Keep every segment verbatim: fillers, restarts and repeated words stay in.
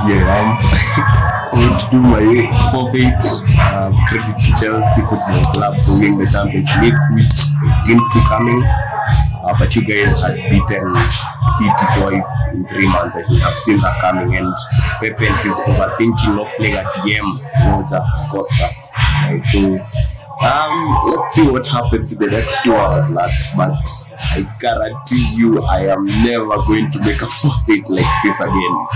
yeah, I'm going to do my forfeit. Uh, credit to Chelsea Football Club for winning the Champions League, which I didn't see coming. Uh, but you guys had beaten City twice in three months. I should have seen that coming. And Pep and his overthinking not playing at D M will just cost us. Right? So um, let's see what happens in the next two hours, lads. But I guarantee you, I am never going to make a forfeit like this again.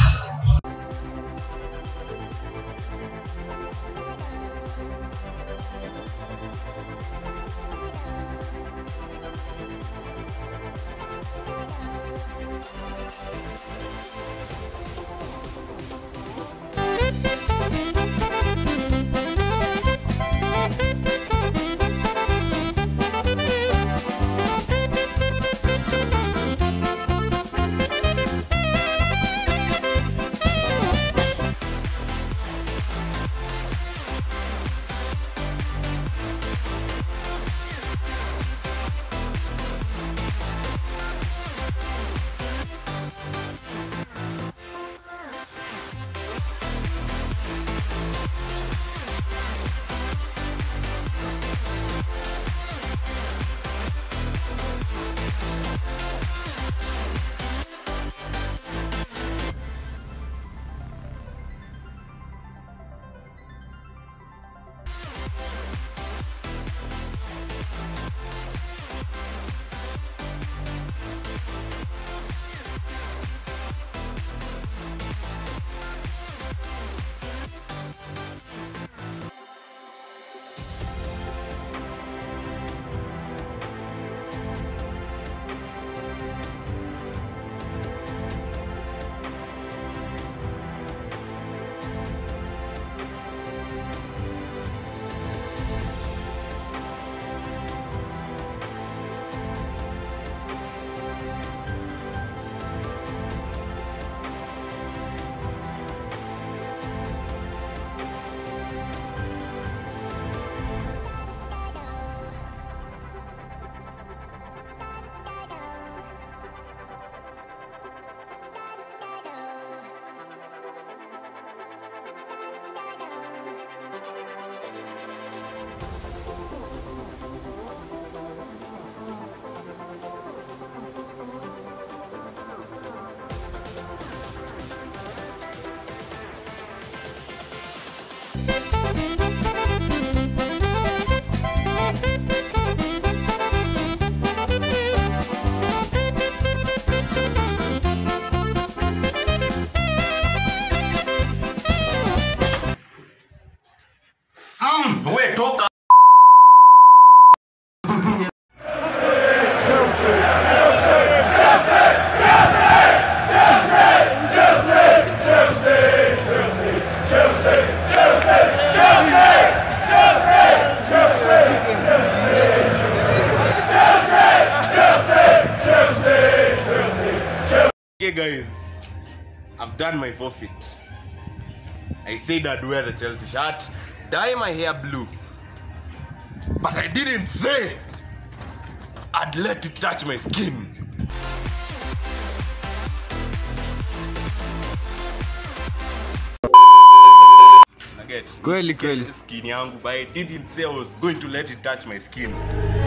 Okay guys, I've done my forfeit. I said I'd wear the Chelsea shirt, dye my hair blue, but I didn't say I'd let it touch my skin. Kweli kweli. Skin yangu, but I didn't say I was going to let it touch my skin.